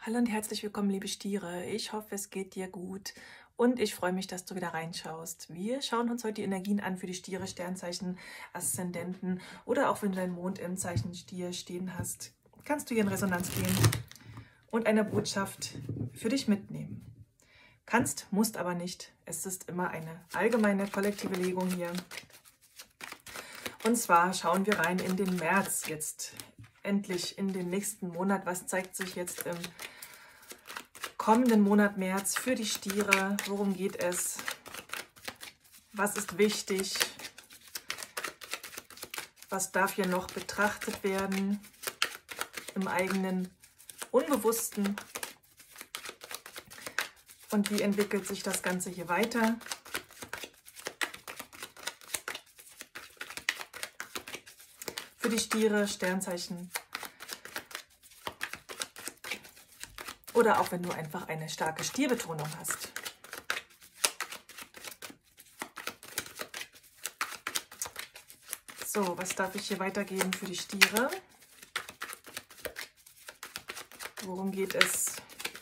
Hallo und herzlich willkommen, liebe Stiere. Ich hoffe, es geht dir gut und ich freue mich, dass du wieder reinschaust. Wir schauen uns heute die Energien an für die Stiere, Sternzeichen, Aszendenten oder auch wenn du deinen Mond im Zeichen Stier stehen hast, kannst du hier in Resonanz gehen und eine Botschaft für dich mitnehmen. Kannst, musst aber nicht. Es ist immer eine allgemeine kollektive Legung hier. Und zwar schauen wir rein in den März jetzt. Endlich in den nächsten Monat. Was zeigt sich jetzt im kommenden Monat März für die Stiere? Worum geht es? Was ist wichtig? Was darf hier noch betrachtet werden im eigenen Unbewussten? Und wie entwickelt sich das Ganze hier weiter? Für die Stiere, Sternzeichen oder auch wenn du einfach eine starke Stierbetonung hast. So, was darf ich hier weitergeben für die Stiere? Worum geht es?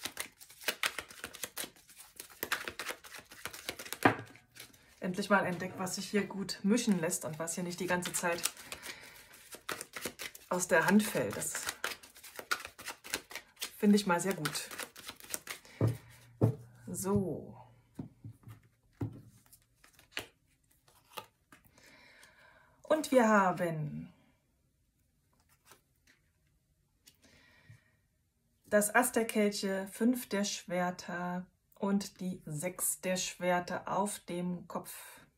Endlich mal entdeckt, was sich hier gut mischen lässt und was hier nicht die ganze Zeit aus der Hand fällt. Das finde ich mal sehr gut. So. Und wir haben das Ass der Kelche, 5 der Schwerter und die 6 der Schwerter auf dem Kopf.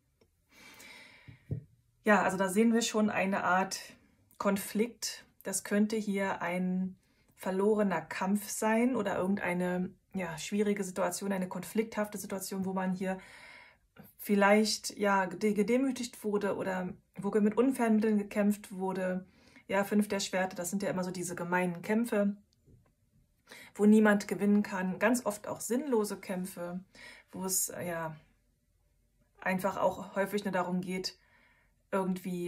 Ja, also da sehen wir schon eine Art Konflikt. Das könnte hier ein verlorener Kampf sein oder irgendeine schwierige Situation, eine konflikthafte Situation, wo man hier vielleicht gedemütigt wurde oder wo mit unfairen Mitteln gekämpft wurde. Ja, 5 der Schwerter, das sind ja immer so diese gemeinen Kämpfe, wo niemand gewinnen kann. Ganz oft auch sinnlose Kämpfe, wo es einfach auch häufig nur darum geht, irgendwie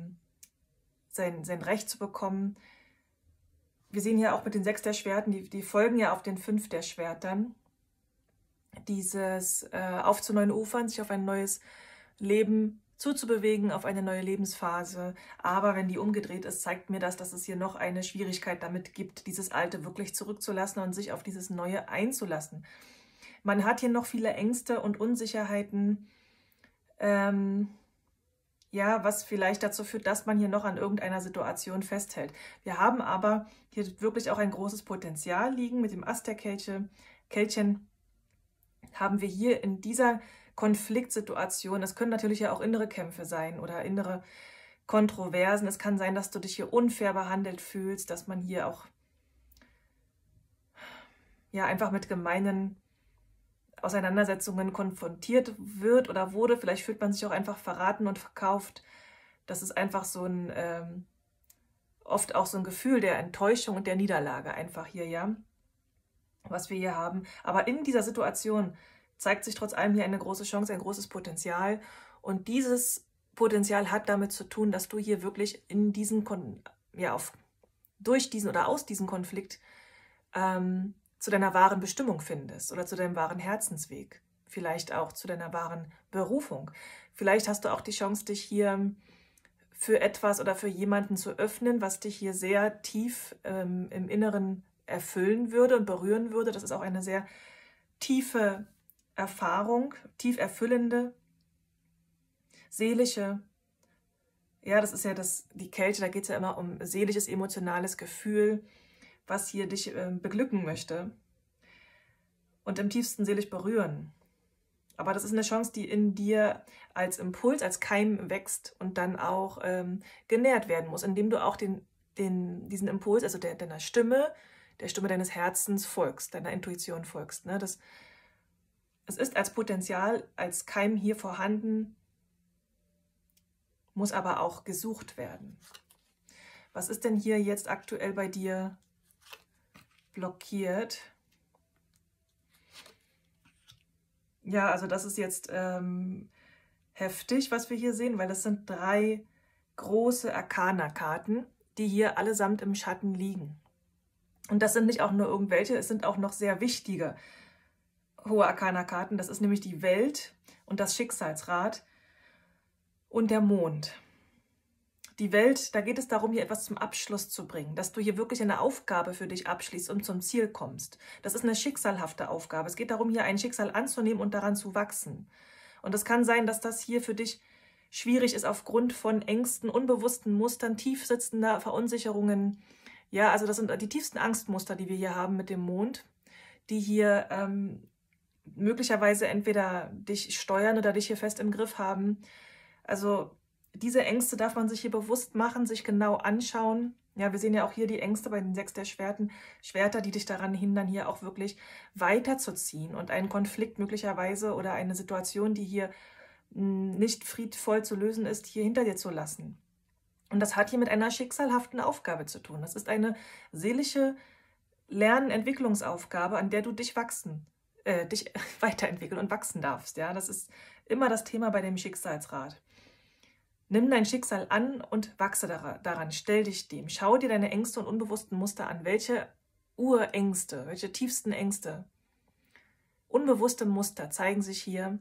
sein Recht zu bekommen. Wir sehen hier auch mit den 6 der Schwerten, die folgen ja auf den 5 der Schwertern. Dieses auf zu neuen Ufern, sich auf ein neues Leben zuzubewegen, auf eine neue Lebensphase. Aber wenn die umgedreht ist, zeigt mir das, dass es hier noch eine Schwierigkeit damit gibt, dieses Alte wirklich zurückzulassen und sich auf dieses Neue einzulassen. Man hat hier noch viele Ängste und Unsicherheiten, was vielleicht dazu führt, dass man hier noch an irgendeiner Situation festhält. Wir haben aber hier wirklich auch ein großes Potenzial liegen. Mit dem Ass der Kelchen haben wir hier in dieser Konfliktsituation, es können natürlich ja auch innere Kämpfe sein oder innere Kontroversen. Es kann sein, dass du dich hier unfair behandelt fühlst, dass man hier auch einfach mit gemeinen Auseinandersetzungen konfrontiert wird oder wurde. Vielleicht fühlt man sich auch einfach verraten und verkauft. Das ist einfach so ein, oft auch so ein Gefühl der Enttäuschung und der Niederlage einfach hier, ja, was wir hier haben. Aber in dieser Situation zeigt sich trotz allem hier eine große Chance, ein großes Potenzial. Und dieses Potenzial hat damit zu tun, dass du hier wirklich in diesen, durch diesen oder aus diesem Konflikt zu deiner wahren Bestimmung findest oder zu deinem wahren Herzensweg. Vielleicht auch zu deiner wahren Berufung. Vielleicht hast du auch die Chance, dich hier für etwas oder für jemanden zu öffnen, was dich hier sehr tief im Inneren erfüllen würde und berühren würde. Das ist auch eine sehr tiefe Erfahrung, tief erfüllende, seelische. Ja, das ist ja die Kälte, da geht es ja immer um seelisches, emotionales Gefühl, was hier dich beglücken möchte und im tiefsten seelisch berühren. Aber das ist eine Chance, die in dir als Impuls, als Keim wächst und dann auch genährt werden muss, indem du auch diesen Impuls, also deiner Stimme, der Stimme deines Herzens folgst, deiner Intuition folgst. Ne? Es ist als Potenzial, als Keim hier vorhanden, muss aber auch gesucht werden. Was ist denn hier jetzt aktuell bei dir blockiert? Ja, also das ist jetzt heftig, was wir hier sehen, weil das sind 3 große Arkana-Karten, die hier allesamt im Schatten liegen. Und das sind nicht auch nur irgendwelche, es sind auch noch sehr wichtige hohe Arkana-Karten. Das ist nämlich die Welt und das Schicksalsrad und der Mond. Die Welt, da geht es darum, hier etwas zum Abschluss zu bringen, dass du hier wirklich eine Aufgabe für dich abschließt und zum Ziel kommst. Das ist eine schicksalhafte Aufgabe. Es geht darum, hier ein Schicksal anzunehmen und daran zu wachsen. Und es kann sein, dass das hier für dich schwierig ist aufgrund von Ängsten, unbewussten Mustern, tiefsitzender Verunsicherungen. Ja, also das sind die tiefsten Angstmuster, die wir hier haben mit dem Mond, die hier möglicherweise entweder dich steuern oder dich hier fest im Griff haben. Also diese Ängste darf man sich hier bewusst machen, sich genau anschauen. Ja, wir sehen ja auch hier die Ängste bei den 6 der Schwerter, die dich daran hindern, hier auch wirklich weiterzuziehen und einen Konflikt möglicherweise oder eine Situation, die hier nicht friedvoll zu lösen ist, hier hinter dir zu lassen. Und das hat hier mit einer schicksalhaften Aufgabe zu tun. Das ist eine seelische Lernentwicklungsaufgabe, an der du dich weiterentwickeln und wachsen darfst. Ja, das ist immer das Thema bei dem Schicksalsrad. Nimm dein Schicksal an und wachse daran. Stell dich dem. Schau dir deine Ängste und unbewussten Muster an. Welche Urängste, welche tiefsten Ängste, unbewusste Muster zeigen sich hier.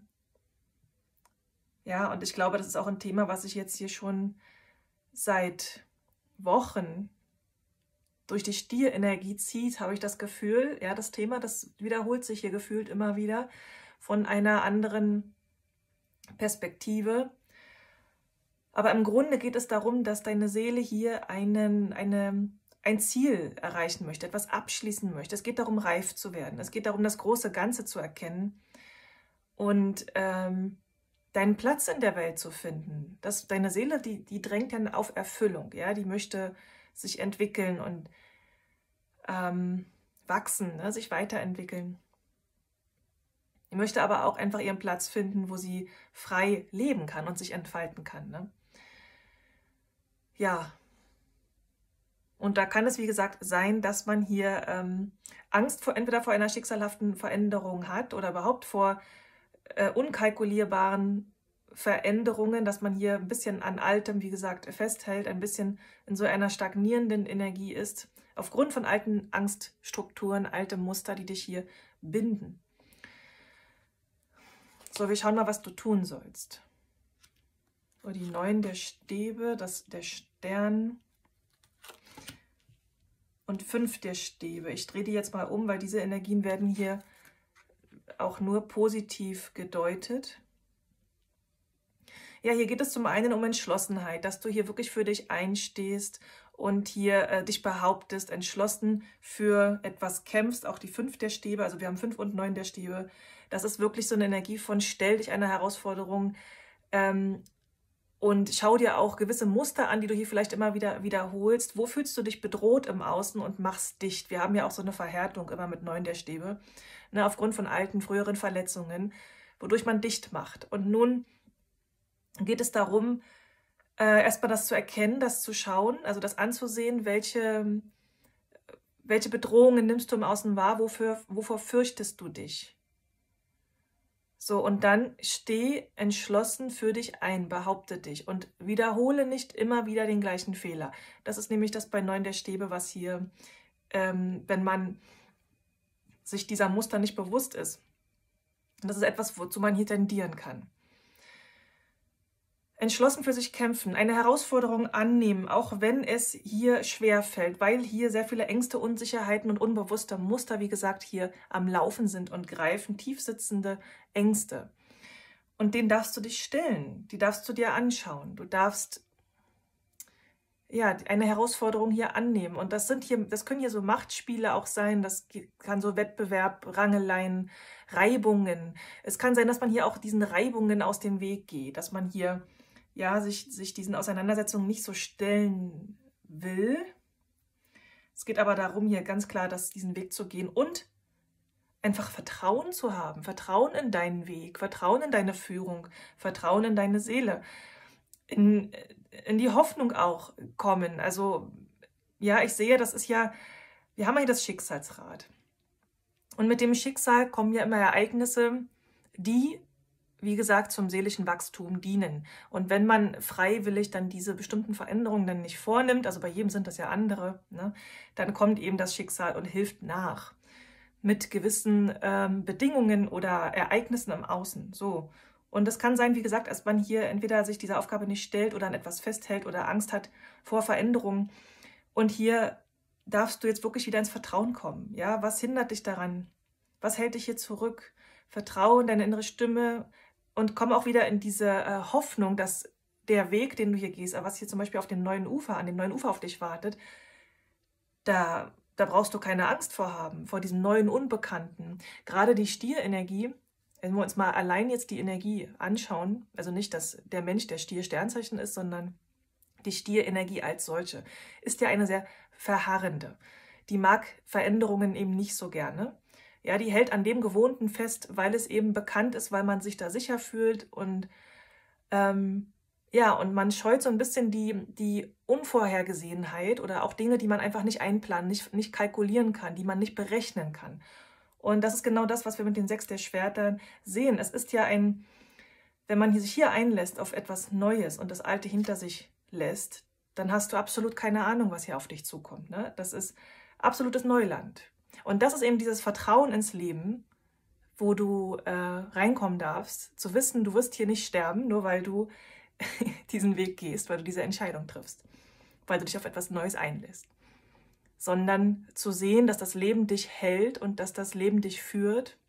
Ja, und ich glaube, das ist auch ein Thema, was sich jetzt hier schon seit Wochen durch die Stierenergie zieht, habe ich das Gefühl. Ja, das Thema, das wiederholt sich hier gefühlt immer wieder von einer anderen Perspektive. Aber im Grunde geht es darum, dass deine Seele hier ein Ziel erreichen möchte, etwas abschließen möchte. Es geht darum, reif zu werden. Es geht darum, das große Ganze zu erkennen und deinen Platz in der Welt zu finden. Deine Seele, die drängt dann auf Erfüllung. Ja? Die möchte sich entwickeln und wachsen, ne? Sich weiterentwickeln. Die möchte aber auch einfach ihren Platz finden, wo sie frei leben kann und sich entfalten kann. Ne? Ja, und da kann es, wie gesagt, sein, dass man hier Angst entweder vor einer schicksalhaften Veränderung hat oder überhaupt vor unkalkulierbaren Veränderungen, dass man hier ein bisschen an Altem, wie gesagt, festhält, ein bisschen in so einer stagnierenden Energie ist, aufgrund von alten Angststrukturen, alte Muster, die dich hier binden. So, wir schauen mal, was du tun sollst. So, die 9 der Stäbe, der Stern und 5 der Stäbe. Ich drehe die jetzt mal um, weil diese Energien werden hier auch nur positiv gedeutet. Ja, hier geht es zum einen um Entschlossenheit, dass du hier wirklich für dich einstehst und hier dich behauptest, entschlossen für etwas kämpfst. Auch die 5 der Stäbe, also wir haben 5 und 9 der Stäbe. Das ist wirklich so eine Energie von stell dich einer Herausforderung und schau dir auch gewisse Muster an, die du hier vielleicht immer wieder wiederholst. Wo fühlst du dich bedroht im Außen und machst dicht? Wir haben ja auch so eine Verhärtung immer mit 9 der Stäbe, ne, aufgrund von alten, früheren Verletzungen, wodurch man dicht macht. Und nun geht es darum, erstmal das zu erkennen, das zu schauen, also das anzusehen, welche Bedrohungen nimmst du im Außen wahr, wovor fürchtest du dich? So, und dann steh entschlossen für dich ein, behaupte dich und wiederhole nicht immer wieder den gleichen Fehler. Das ist nämlich das bei 9 der Stäbe, was hier, wenn man sich dieser Muster nicht bewusst ist. Das ist etwas, wozu man hier tendieren kann. Entschlossen für sich kämpfen, eine Herausforderung annehmen, auch wenn es hier schwer fällt, weil hier sehr viele Ängste, Unsicherheiten und unbewusste Muster, wie gesagt, hier am Laufen sind und greifen, tiefsitzende Ängste. Und denen darfst du dich stellen, die darfst du dir anschauen. Du darfst ja eine Herausforderung hier annehmen. Und das können hier so Machtspiele auch sein, das kann so Wettbewerb, Rangeleien, Reibungen. Es kann sein, dass man hier auch diesen Reibungen aus dem Weg geht, dass man hier ja, sich diesen Auseinandersetzungen nicht so stellen will. Es geht aber darum, hier ganz klar diesen Weg zu gehen und einfach Vertrauen zu haben. Vertrauen in deinen Weg, Vertrauen in deine Führung, Vertrauen in deine Seele. In die Hoffnung auch kommen. Also, ja, ich sehe, wir haben hier das Schicksalsrad. Und mit dem Schicksal kommen ja immer Ereignisse, die wie gesagt, zum seelischen Wachstum dienen. Und wenn man freiwillig dann diese bestimmten Veränderungen dann nicht vornimmt, also bei jedem sind das ja andere, ne, dann kommt eben das Schicksal und hilft nach. Mit gewissen Bedingungen oder Ereignissen im Außen. So. Und es kann sein, wie gesagt, dass man hier entweder sich dieser Aufgabe nicht stellt oder an etwas festhält oder Angst hat vor Veränderungen. Und hier darfst du jetzt wirklich wieder ins Vertrauen kommen. Ja, was hindert dich daran? Was hält dich hier zurück? Vertraue in deine innere Stimme und komm auch wieder in diese Hoffnung, dass der Weg, den du hier gehst, was hier zum Beispiel auf dem neuen Ufer, an dem neuen Ufer auf dich wartet, da brauchst du keine Angst vor haben, vor diesem neuen Unbekannten. Gerade die Stierenergie, wenn wir uns mal allein jetzt die Energie anschauen, also nicht, dass der Mensch der Stier Sternzeichen ist, sondern die Stierenergie als solche, ist ja eine sehr verharrende. Die mag Veränderungen eben nicht so gerne. Ja, die hält an dem Gewohnten fest, weil es eben bekannt ist, weil man sich da sicher fühlt und ja, und man scheut so ein bisschen die Unvorhergesehenheit oder auch Dinge, die man einfach nicht einplanen, nicht kalkulieren kann, die man nicht berechnen kann. Und das ist genau das, was wir mit den 6 der Schwertern sehen. Es ist ja wenn man sich hier einlässt auf etwas Neues und das Alte hinter sich lässt, dann hast du absolut keine Ahnung, was hier auf dich zukommt. Ne? Das ist absolutes Neuland. Und das ist eben dieses Vertrauen ins Leben, wo du reinkommen darfst, zu wissen, du wirst hier nicht sterben, nur weil du diesen Weg gehst, weil du diese Entscheidung triffst, weil du dich auf etwas Neues einlässt, sondern zu sehen, dass das Leben dich hält und dass das Leben dich führt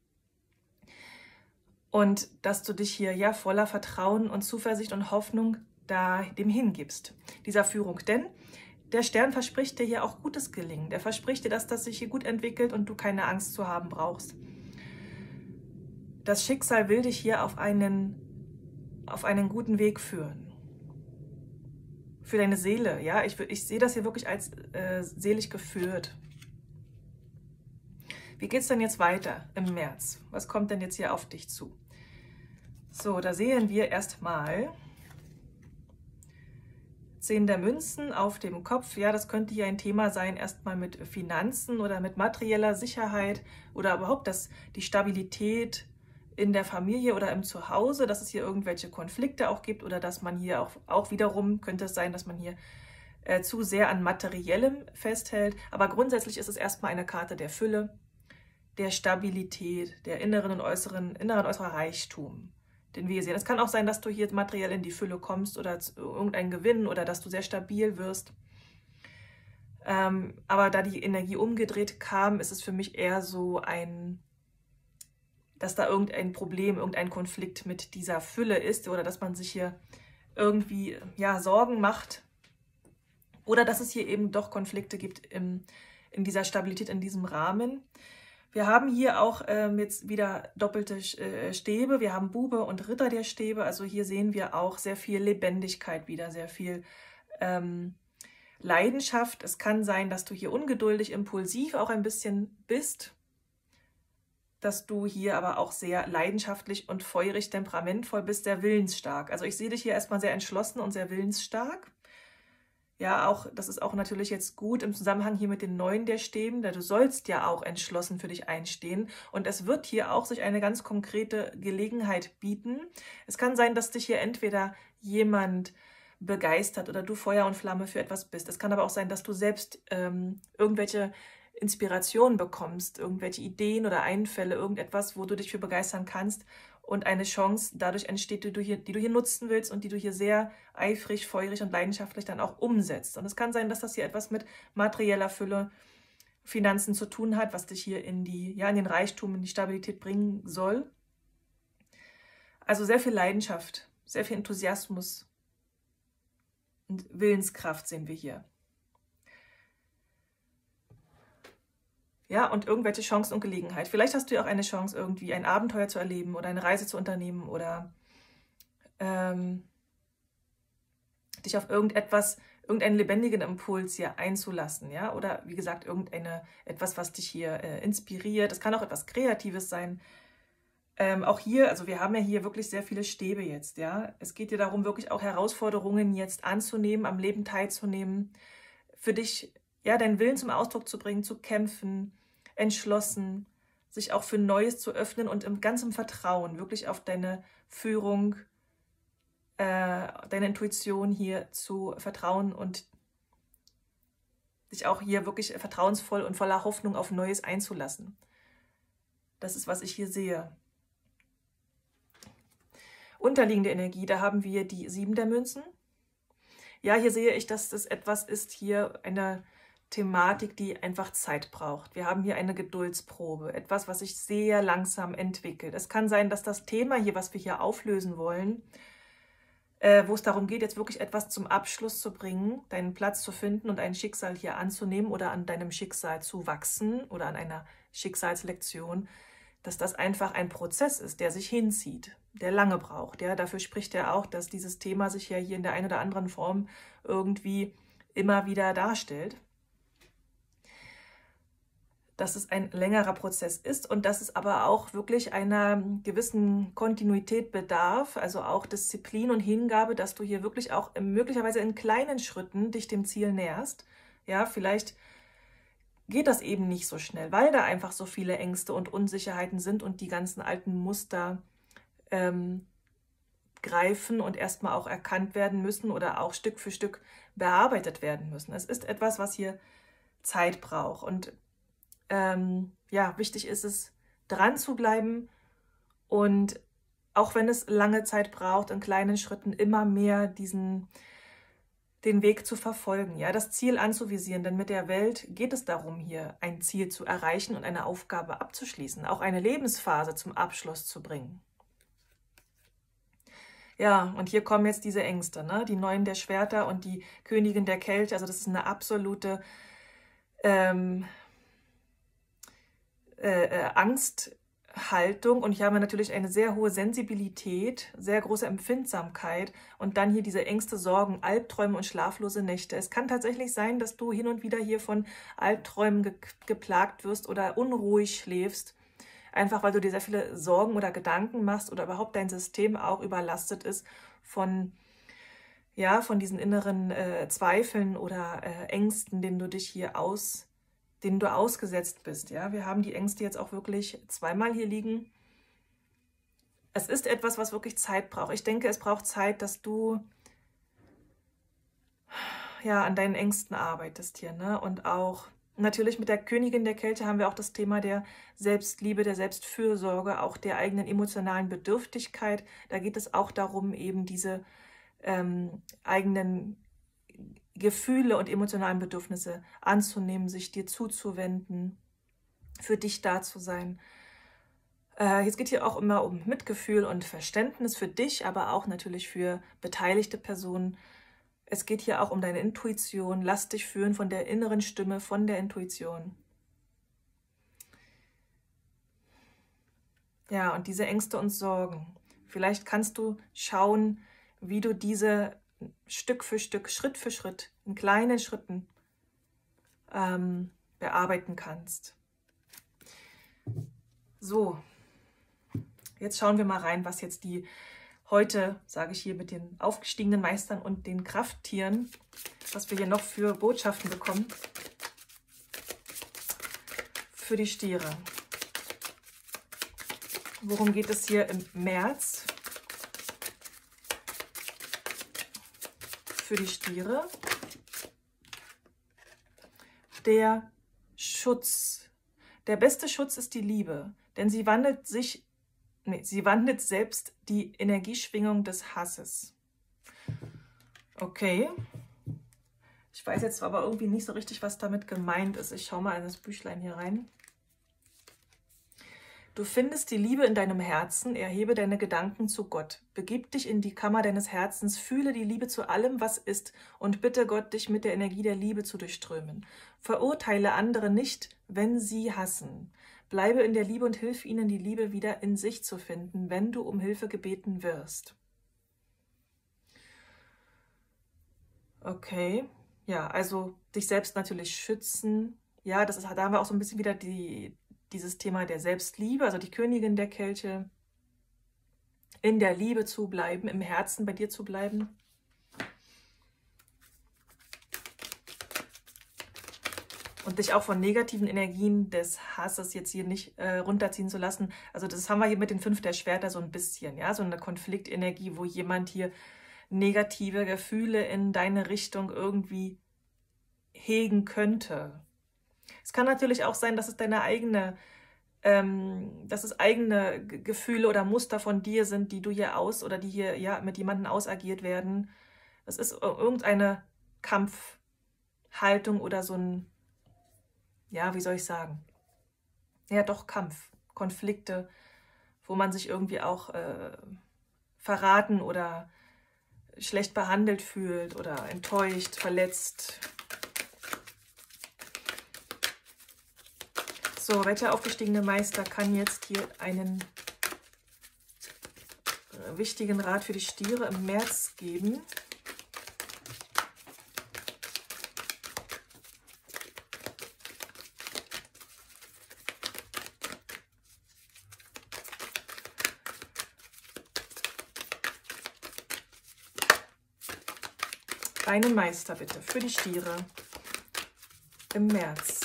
und dass du dich hier ja voller Vertrauen und Zuversicht und Hoffnung dem hingibst, dieser Führung. Denn der Stern verspricht dir hier auch gutes Gelingen. Der verspricht dir, dass das sich hier gut entwickelt und du keine Angst zu haben brauchst. Das Schicksal will dich hier auf einen guten Weg führen. Für deine Seele, ja. Ich sehe das hier wirklich als seelisch geführt. Wie geht es denn jetzt weiter im März? Was kommt denn jetzt hier auf dich zu? So, da sehen wir erstmal 10 der Münzen auf dem Kopf. Ja, das könnte hier ein Thema sein, erstmal mit Finanzen oder mit materieller Sicherheit oder überhaupt die Stabilität in der Familie oder im Zuhause, dass es hier irgendwelche Konflikte auch gibt oder dass man hier auch wiederum, könnte es sein, dass man hier zu sehr an Materiellem festhält. Aber grundsätzlich ist es erstmal eine Karte der Fülle, der Stabilität, der inneren und äußeren Reichtum, den wir hier sehen. Es kann auch sein, dass du hier materiell in die Fülle kommst oder irgendein Gewinn oder dass du sehr stabil wirst. Aber da die Energie umgedreht kam, ist es für mich eher so dass da irgendein Problem, irgendein Konflikt mit dieser Fülle ist oder dass man sich hier irgendwie Sorgen macht oder dass es hier eben doch Konflikte gibt in dieser Stabilität, in diesem Rahmen. Wir haben hier auch jetzt wieder doppelte Stäbe. Wir haben Bube und Ritter der Stäbe. Also hier sehen wir auch sehr viel Lebendigkeit wieder, sehr viel Leidenschaft. Es kann sein, dass du hier ungeduldig, impulsiv auch ein bisschen bist, dass du hier aber auch sehr leidenschaftlich und feurig, temperamentvoll bist, sehr willensstark. Also ich sehe dich hier erstmal sehr entschlossen und sehr willensstark. Ja, das ist auch natürlich jetzt gut im Zusammenhang hier mit den 9 der Stäben, denn du sollst ja auch entschlossen für dich einstehen und es wird hier auch sich eine ganz konkrete Gelegenheit bieten. Es kann sein, dass dich hier entweder jemand begeistert oder du Feuer und Flamme für etwas bist. Es kann aber auch sein, dass du selbst irgendwelche Inspiration bekommst, irgendwelche Ideen oder Einfälle, irgendetwas, wo du dich für begeistern kannst und eine Chance dadurch entsteht, die du hier nutzen willst und die du hier sehr eifrig, feurig und leidenschaftlich dann auch umsetzt. Und es kann sein, dass das hier etwas mit materieller Fülle, Finanzen zu tun hat, was dich hier in den Reichtum, in die Stabilität bringen soll. Also sehr viel Leidenschaft, sehr viel Enthusiasmus und Willenskraft sehen wir hier. Ja, und irgendwelche Chancen und Gelegenheit. Vielleicht hast du ja auch eine Chance, irgendwie ein Abenteuer zu erleben oder eine Reise zu unternehmen oder dich auf irgendeinen lebendigen Impuls hier einzulassen, ja, oder wie gesagt, etwas, was dich hier inspiriert. Es kann auch etwas Kreatives sein. Auch hier, also wir haben ja hier wirklich sehr viele Stäbe jetzt, ja. Es geht dir darum, wirklich auch Herausforderungen jetzt anzunehmen, am Leben teilzunehmen, für dich, ja, deinen Willen zum Ausdruck zu bringen, zu kämpfen, entschlossen, sich auch für Neues zu öffnen und im ganzen Vertrauen wirklich auf deine Führung, deine Intuition hier zu vertrauen und sich auch hier wirklich vertrauensvoll und voller Hoffnung auf Neues einzulassen. Das ist, was ich hier sehe. Unterliegende Energie, da haben wir die 7 der Münzen. Ja, hier sehe ich, dass das etwas ist, hier eine Thematik, die einfach Zeit braucht. Wir haben hier eine Geduldsprobe, etwas, was sich sehr langsam entwickelt. Es kann sein, dass das Thema hier, was wir hier auflösen wollen, wo es darum geht, jetzt wirklich etwas zum Abschluss zu bringen, deinen Platz zu finden und ein Schicksal hier anzunehmen oder an deinem Schicksal zu wachsen oder an einer Schicksalslektion, dass das einfach ein Prozess ist, der sich hinzieht, der lange braucht. Ja, dafür spricht er auch, dass dieses Thema sich ja hier in der einen oder anderen Form irgendwie immer wieder darstellt. Dass es ein längerer Prozess ist und dass es aber auch wirklich einer gewissen Kontinuität bedarf, also auch Disziplin und Hingabe, dass du hier wirklich auch möglicherweise in kleinen Schritten dich dem Ziel näherst. Ja, vielleicht geht das eben nicht so schnell, weil da einfach so viele Ängste und Unsicherheiten sind und die ganzen alten Muster greifen und erstmal auch erkannt werden müssen oder auch Stück für Stück bearbeitet werden müssen. Es ist etwas, was hier Zeit braucht und ja, wichtig ist es, dran zu bleiben und auch wenn es lange Zeit braucht, in kleinen Schritten immer mehr den Weg zu verfolgen, ja, das Ziel anzuvisieren, denn mit der Welt geht es darum, hier ein Ziel zu erreichen und eine Aufgabe abzuschließen, auch eine Lebensphase zum Abschluss zu bringen. Ja, und hier kommen jetzt diese Ängste, ne? Die 9 der Schwerter und die Königin der Kelche, also das ist eine absolute Angsthaltung und hier haben wir natürlich eine sehr hohe Sensibilität, sehr große Empfindsamkeit und dann hier diese Ängste, Sorgen, Albträume und schlaflose Nächte. Es kann tatsächlich sein, dass du hin und wieder hier von Albträumen geplagt wirst oder unruhig schläfst, einfach weil du dir sehr viele Sorgen oder Gedanken machst oder überhaupt dein System auch überlastet ist von diesen inneren Zweifeln oder Ängsten, denen du ausgesetzt bist. Ja? Wir haben die Ängste jetzt auch wirklich zweimal hier liegen. Es ist etwas, was wirklich Zeit braucht. Ich denke, es braucht Zeit, dass du ja an deinen Ängsten arbeitest hier. Ne? Und auch natürlich mit der Königin der Kälte haben wir auch das Thema der Selbstliebe, der Selbstfürsorge, auch der eigenen emotionalen Bedürftigkeit. Da geht es auch darum, eben diese eigenen Gefühle und emotionalen Bedürfnisse anzunehmen, sich dir zuzuwenden, für dich da zu sein. Jetzt geht hier auch immer um Mitgefühl und Verständnis für dich, aber auch natürlich für beteiligte Personen. Es geht hier auch um deine Intuition. Lass dich führen von der inneren Stimme, von der Intuition. Ja, und diese Ängste und Sorgen. Vielleicht kannst du schauen, wie du diese Stück für Stück, Schritt für Schritt, in kleinen Schritten bearbeiten kannst. So, jetzt schauen wir mal rein, was jetzt heute, sage ich hier, mit den aufgestiegenen Meistern und den Krafttieren, was wir hier noch für Botschaften bekommen für die Stiere. Worum geht es hier im März? Für die Stiere. Der Schutz. Der beste Schutz ist die Liebe, denn sie wandelt selbst die Energieschwingung des Hasses. Okay. Ich weiß jetzt aber irgendwie nicht so richtig, was damit gemeint ist. Ich schaue mal in das Büchlein hier rein. Du findest die Liebe in deinem Herzen, erhebe deine Gedanken zu Gott. Begib dich in die Kammer deines Herzens, fühle die Liebe zu allem, was ist, und bitte Gott, dich mit der Energie der Liebe zu durchströmen. Verurteile andere nicht, wenn sie hassen. Bleibe in der Liebe und hilf ihnen, die Liebe wieder in sich zu finden, wenn du um Hilfe gebeten wirst. Okay, ja, also dich selbst natürlich schützen. Ja, da haben wir auch so ein bisschen wieder dieses Thema der Selbstliebe, also die Königin der Kelche, in der Liebe zu bleiben, im Herzen bei dir zu bleiben. Und dich auch von negativen Energien des Hasses jetzt hier nicht runterziehen zu lassen. Also das haben wir hier mit den 5 der Schwerter so ein bisschen, ja, so eine Konfliktenergie, wo jemand hier negative Gefühle in deine Richtung irgendwie hegen könnte. Es kann natürlich auch sein, dass es dass es eigene Gefühle oder Muster von dir sind, die du hier oder die hier ja mit jemandem ausagiert werden. Das ist irgendeine Kampfhaltung oder so ein, ja, wie soll ich sagen? Ja, doch Kampf, Konflikte, wo man sich irgendwie auch verraten oder schlecht behandelt fühlt oder enttäuscht, verletzt. So, welcher aufgestiegene Meister kann jetzt hier einen wichtigen Rat für die Stiere im März geben? Einen Meister bitte für die Stiere im März.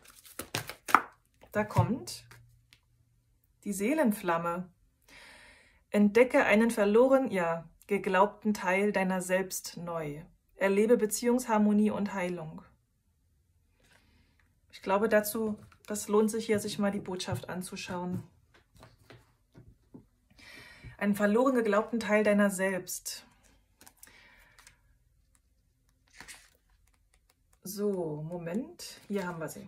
Da kommt die Seelenflamme. Entdecke einen geglaubten Teil deiner selbst neu. Erlebe Beziehungsharmonie und Heilung. Ich glaube dazu, das lohnt sich hier, sich mal die Botschaft anzuschauen. Einen verloren geglaubten Teil deiner selbst. So, Moment, hier haben wir sie.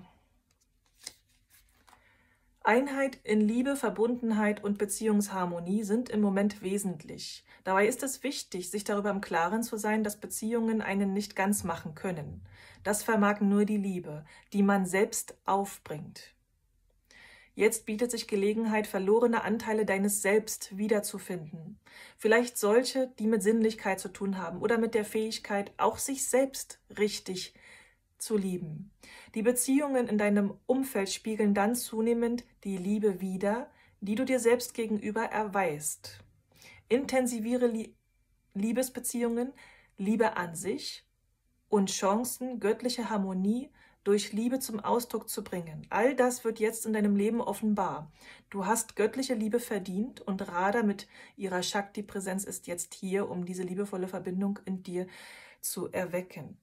Einheit in Liebe, Verbundenheit und Beziehungsharmonie sind im Moment wesentlich. Dabei ist es wichtig, sich darüber im Klaren zu sein, dass Beziehungen einen nicht ganz machen können. Das vermag nur die Liebe, die man selbst aufbringt. Jetzt bietet sich Gelegenheit, verlorene Anteile deines Selbst wiederzufinden. Vielleicht solche, die mit Sinnlichkeit zu tun haben oder mit der Fähigkeit, auch sich selbst richtig zu lieben. Die Beziehungen in deinem Umfeld spiegeln dann zunehmend die Liebe wider, die du dir selbst gegenüber erweist. Intensiviere Liebesbeziehungen, Liebe an sich und Chancen, göttliche Harmonie durch Liebe zum Ausdruck zu bringen. All das wird jetzt in deinem Leben offenbar. Du hast göttliche Liebe verdient und Radha mit ihrer Shakti-Präsenz ist jetzt hier, um diese liebevolle Verbindung in dir zu erwecken.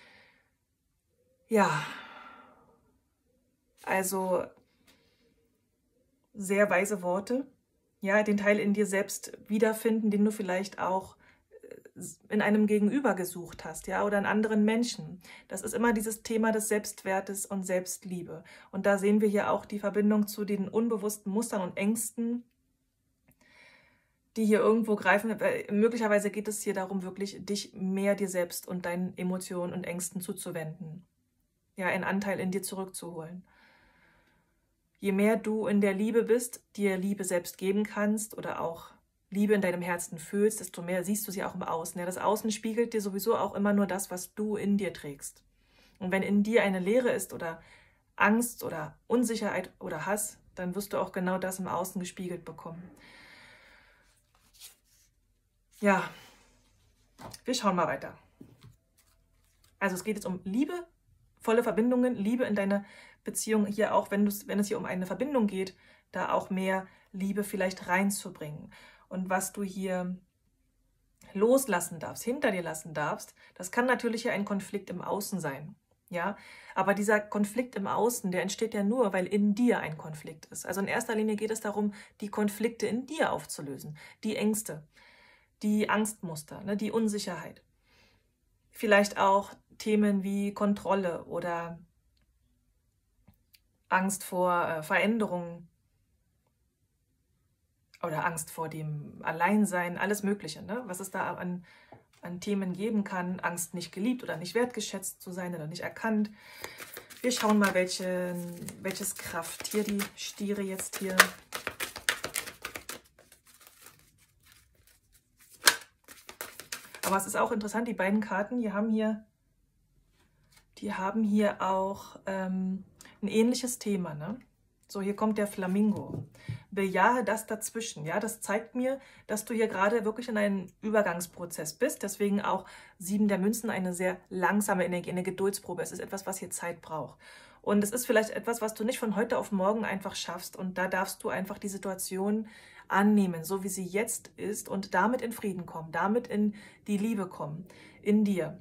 Ja, also sehr weise Worte. Ja, den Teil in dir selbst wiederfinden, den du vielleicht auch in einem Gegenüber gesucht hast, ja, oder in anderen Menschen. Das ist immer dieses Thema des Selbstwertes und Selbstliebe. Und da sehen wir hier auch die Verbindung zu den unbewussten Mustern und Ängsten, die hier irgendwo greifen. Möglicherweise geht es hier darum, wirklich dich mehr dir selbst und deinen Emotionen und Ängsten zuzuwenden. Ja, einen Anteil in dir zurückzuholen. Je mehr du in der Liebe bist, dir Liebe selbst geben kannst oder auch Liebe in deinem Herzen fühlst, desto mehr siehst du sie auch im Außen. Ja, das Außen spiegelt dir sowieso auch immer nur das, was du in dir trägst. Und wenn in dir eine Leere ist oder Angst oder Unsicherheit oder Hass, dann wirst du auch genau das im Außen gespiegelt bekommen. Ja, wir schauen mal weiter. Also es geht jetzt um Liebe, volle Verbindungen, Liebe in deiner Beziehung, hier auch, wenn es hier um eine Verbindung geht, da auch mehr Liebe vielleicht reinzubringen. Und was du hier loslassen darfst, hinter dir lassen darfst, das kann natürlich hier ein Konflikt im Außen sein. Ja, aber dieser Konflikt im Außen, der entsteht ja nur, weil in dir ein Konflikt ist. Also in erster Linie geht es darum, die Konflikte in dir aufzulösen, die Ängste, die Angstmuster, ne, die Unsicherheit. Vielleicht auch Themen wie Kontrolle oder Angst vor Veränderungen oder Angst vor dem Alleinsein, alles Mögliche, ne? Was es da an Themen geben kann. Angst, nicht geliebt oder nicht wertgeschätzt zu sein oder nicht erkannt. Wir schauen mal, welches Kraft hier die Stiere jetzt hier. Aber es ist auch interessant, die beiden Karten, die haben hier auch ein ähnliches Thema, ne? So, hier kommt der Flamingo. Bejahe das dazwischen. Ja, das zeigt mir, dass du hier gerade wirklich in einem Übergangsprozess bist. Deswegen auch 7 der Münzen, eine sehr langsame Energie, eine Geduldsprobe. Es ist etwas, was hier Zeit braucht. Und es ist vielleicht etwas, was du nicht von heute auf morgen einfach schaffst. Und da darfst du einfach die Situation annehmen, so wie sie jetzt ist und damit in Frieden kommen, damit in die Liebe kommen, in dir.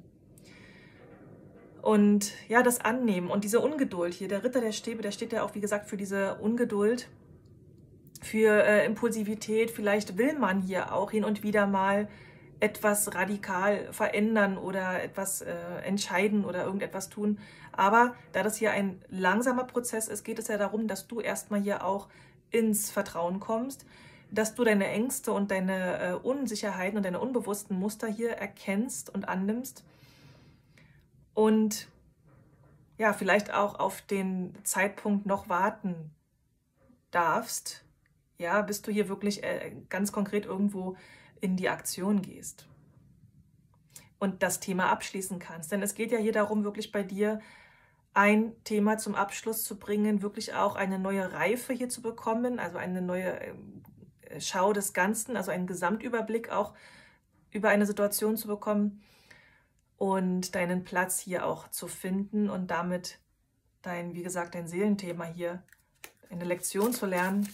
Und ja, das Annehmen und diese Ungeduld hier, der Ritter der Stäbe, der steht ja auch, wie gesagt, für diese Ungeduld, für Impulsivität. Vielleicht will man hier auch hin und wieder mal etwas radikal verändern oder etwas entscheiden oder irgendetwas tun. Aber da das hier ein langsamer Prozess ist, geht es ja darum, dass du erstmal hier auch ins Vertrauen kommst, dass du deine Ängste und deine Unsicherheiten und deine unbewussten Muster hier erkennst und annimmst und ja, vielleicht auch auf den Zeitpunkt noch warten darfst, ja, bis du hier wirklich ganz konkret irgendwo in die Aktion gehst und das Thema abschließen kannst. Denn es geht ja hier darum, wirklich bei dir ein Thema zum Abschluss zu bringen, wirklich auch eine neue Reife hier zu bekommen, also eine neue Schau des Ganzen, also einen Gesamtüberblick auch über eine Situation zu bekommen und deinen Platz hier auch zu finden und damit wie gesagt, dein Seelenthema hier, eine Lektion zu lernen,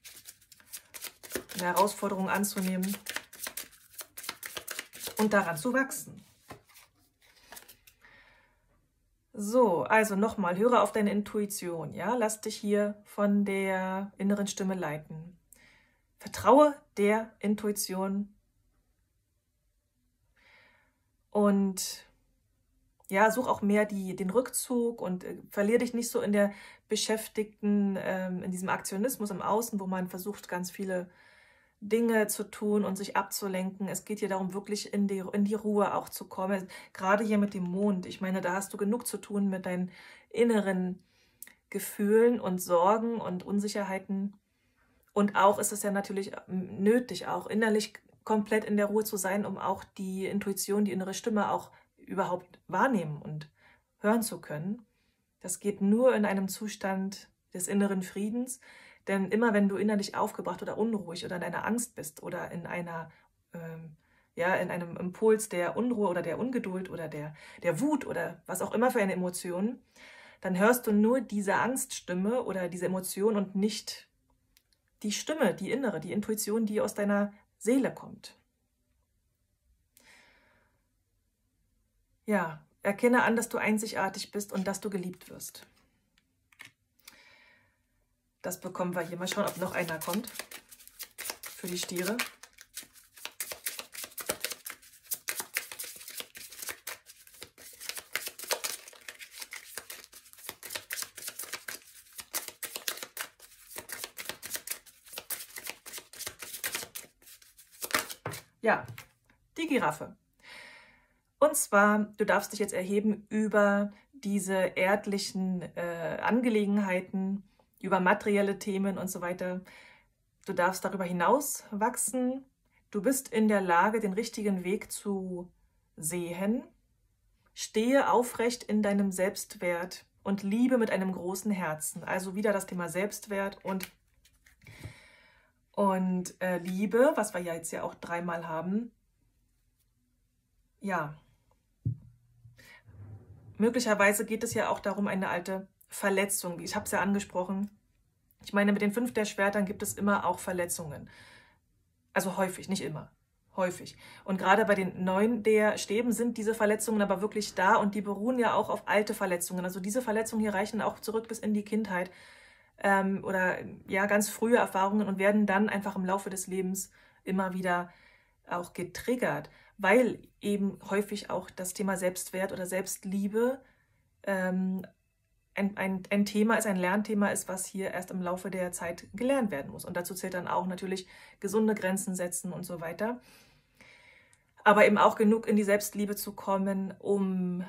eine Herausforderung anzunehmen und daran zu wachsen. So, also nochmal, höre auf deine Intuition, ja, lass dich hier von der inneren Stimme leiten. Vertraue der Intuition und ja, such auch mehr den Rückzug und verlier dich nicht so in der Beschäftigten, in diesem Aktionismus im Außen, wo man versucht, ganz viele Dinge zu tun und sich abzulenken. Es geht hier darum, wirklich in die Ruhe auch zu kommen. Gerade hier mit dem Mond. Ich meine, da hast du genug zu tun mit deinen inneren Gefühlen und Sorgen und Unsicherheiten. Und auch ist es ja natürlich nötig, auch innerlich komplett in der Ruhe zu sein, um auch die Intuition, die innere Stimme auch überhaupt wahrnehmen und hören zu können. Das geht nur in einem Zustand des inneren Friedens, denn immer wenn du innerlich aufgebracht oder unruhig oder in einer Angst bist oder in in einem Impuls der Unruhe oder der Ungeduld oder der Wut oder was auch immer für eine Emotion, dann hörst du nur diese Angststimme oder diese Emotion und nicht die Stimme, die innere, die Intuition, die aus deiner Seele kommt. Ja, erkenne an, dass du einzigartig bist und dass du geliebt wirst. Das bekommen wir hier. Mal schauen, ob noch einer kommt für die Stiere. Ja, die Giraffe. Und zwar, du darfst dich jetzt erheben über diese erdlichen Angelegenheiten, über materielle Themen und so weiter. Du darfst darüber hinaus wachsen. Du bist in der Lage, den richtigen Weg zu sehen. Stehe aufrecht in deinem Selbstwert und liebe mit einem großen Herzen. Also wieder das Thema Selbstwert und Liebe, was wir ja jetzt ja auch dreimal haben. Ja, möglicherweise geht es ja auch darum, eine alte Verletzung. Ich habe es ja angesprochen. Ich meine, mit den 5 der Schwertern gibt es immer auch Verletzungen. Also häufig, nicht immer. Häufig. Und gerade bei den 9 der Stäben sind diese Verletzungen aber wirklich da und die beruhen ja auch auf alte Verletzungen. Also diese Verletzungen hier reichen auch zurück bis in die Kindheit oder ja, ganz frühe Erfahrungen und werden dann einfach im Laufe des Lebens immer wieder auch getriggert, weil eben häufig auch das Thema Selbstwert oder Selbstliebe ein Thema ist, ein Lernthema ist, was hier erst im Laufe der Zeit gelernt werden muss. Und dazu zählt dann auch natürlich gesunde Grenzen setzen und so weiter. Aber eben auch genug in die Selbstliebe zu kommen, um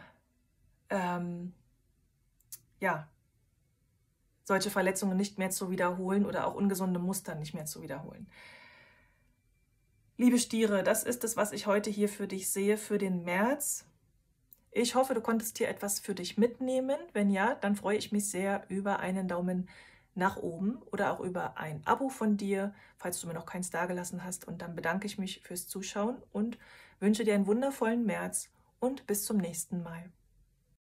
solche Verletzungen nicht mehr zu wiederholen oder auch ungesunde Muster nicht mehr zu wiederholen. Liebe Stiere, das ist es, was ich heute hier für dich sehe, für den März. Ich hoffe, du konntest hier etwas für dich mitnehmen. Wenn ja, dann freue ich mich sehr über einen Daumen nach oben oder auch über ein Abo von dir, falls du mir noch keins dagelassen hast. Und dann bedanke ich mich fürs Zuschauen und wünsche dir einen wundervollen März und bis zum nächsten Mal.